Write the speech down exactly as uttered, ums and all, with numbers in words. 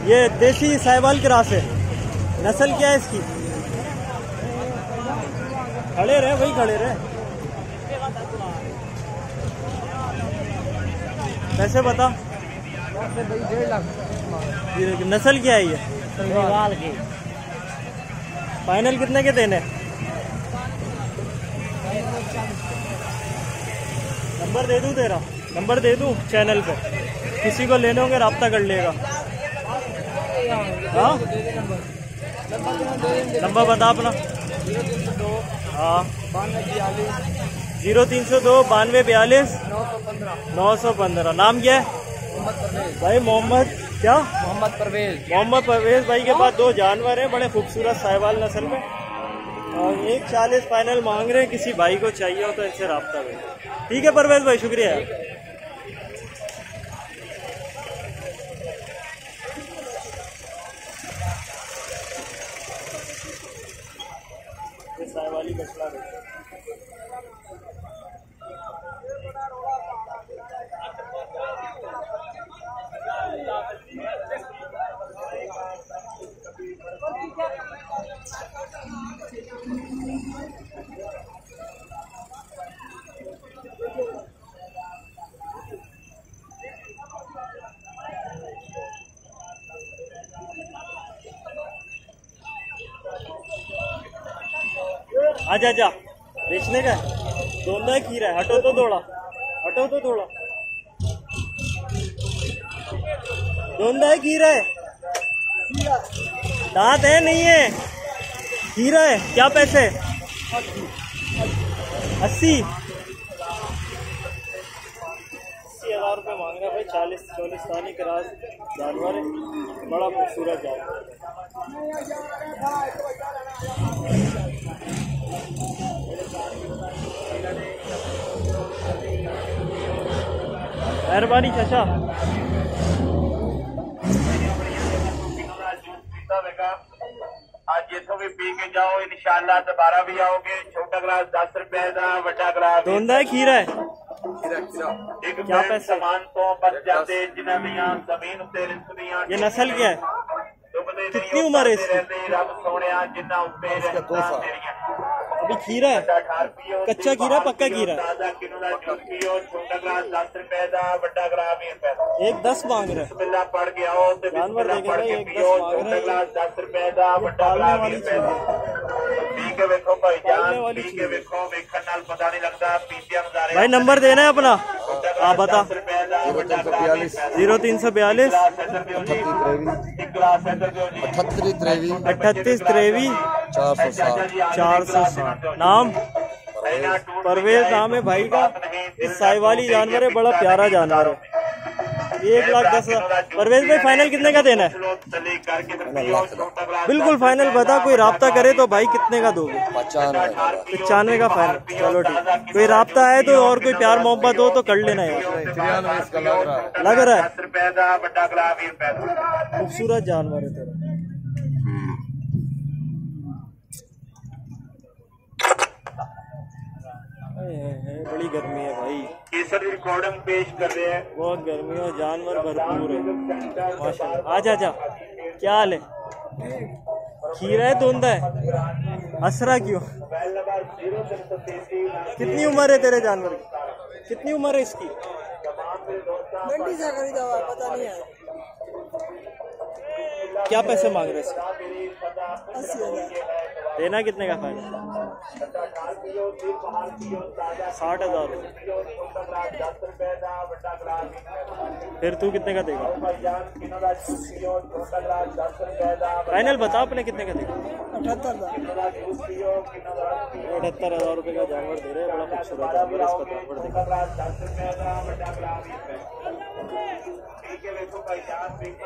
ये देसी साहिवाल क्रॉस है। नस्ल क्या है इसकी? खड़े रहे वही खड़े रहे। कैसे बता? नस्ल क्या है ये? साहिवाल की। फाइनल कितने के देने? नंबर दे दूं तेरा? नंबर दे दूं चैनल पे, किसी को लेने होंगे रब्ता कर लेगा। हाँ नंबर बता अपना। हाँ जीरो तीन सौ दो बानवे बयालीस नौ सौ पंद्रह। नाम क्या है भाई? मोहम्मद क्या? मोहम्मद परवेज। मोहम्मद परवेज भाई के पास दो जानवर हैं बड़े खूबसूरत साहिवाल नस्ल में, और एक चालीस फाइनल मांग रहे हैं। किसी भाई को चाहिए हो तो इनसे रब्ता करें। ठीक है परवेज भाई, शुक्रिया। ये साहिवाली बछड़ा देखो। आजा जा बेचने का दोंदा है, खीरा है। हटो तो थोड़ा, हटो तो थोड़ा। दोंदा है, खीरा है? दांत है नहीं है? खीरा है। क्या पैसे? अस्सी अस्सी हजार रुपये मांग रहा है भाई। चालीस चौलीस साल क्रॉस जानवर है, बड़ा खूबसूरत जानवर। मेहरबानी चाचा। आज जितों भी पी के जाओ इंशाल्लाह दोबारा भी आओगे। छोटा गिलास दस रुपए का, बड़ा गिलास दोंदा है, खीरा है? खीरा खीरा। एक क्या पैसे? सामान तो बच जाते जिन्हें दियां जमीन उत्ते रिस्क। ये नस्ल क्या है? कितनी उम्र है इसकी? रब सोने जिन्ना उत्ते दो साल। अभी खीरा है? कच्चा खीरा पक्का खीरा? छोटा गिलास दस रुपए का, बड़ा गिलास बीस रुपए। एक दस मांग रहे पड़ गया हो तो जानवर देखे भाई, एक दस मांग छोटा रहे। गिलास दस रुपए का, बड़ा पालने गिलास वाली बीस चीज रुपए। है। पी के वेखो भाई पालने जान, वाली पी चीज के है। वेखो, वेखन नाल पता नहीं लगता। पीते नजारे भाई नंबर देना है अपना, आप बता। जीरो तीन सौ बयालीस जीरो तीन सौ बयालीस अठहत्तर त्रेवी अठतीस त्रेवी चार सौ सात। चार सौ साठ। नाम परवेज नाम है भाई का। इस साहिवाली जानवर है, बड़ा प्यारा जानवर है। एक लाख दस हजार। परवेज भाई फाइनल कितने का देना है? बिल्कुल फाइनल बता। कोई राब्ता करे तो भाई कितने का दोगे? पचानवे पचानवे का फाइनल। चलो ठीक। कोई राब्ता है तो और कोई प्यार मोहब्बत हो तो कर लेना यार। तिरानवे इसका लग रहा है। लग रहा है? दस रुपए का, बड़ा गिलास बीस रुपए। खूबसूरत जानवर है तेरा। है, बड़ी गर्मी है भाई। केसर रिकॉर्डिंग पेश कर रहे हैं। बहुत गर्मी है, जानवर भरपूर है माशाल्लाह। आजा जा, क्या हाल है? खीरा है, दोंदा है? असरा क्यों? कितनी उम्र है तेरे जानवर की? कितनी उम्र है इसकी? मंडी से खरीदा हुआ, पता नहीं है। क्या पैसे मांग रहे इसके? अस्सी हजार। देना कितने का फायदा? साठ हजार। फिर तू कितने का देगा? फाइनल बता अपने कितने का देगा? अठहत्तर हजार। अठहत्तर हजार रुपये का जानवर दे रहे हैं। बड़ा खूबसूरत जानवर है, इसका जानवर देखो।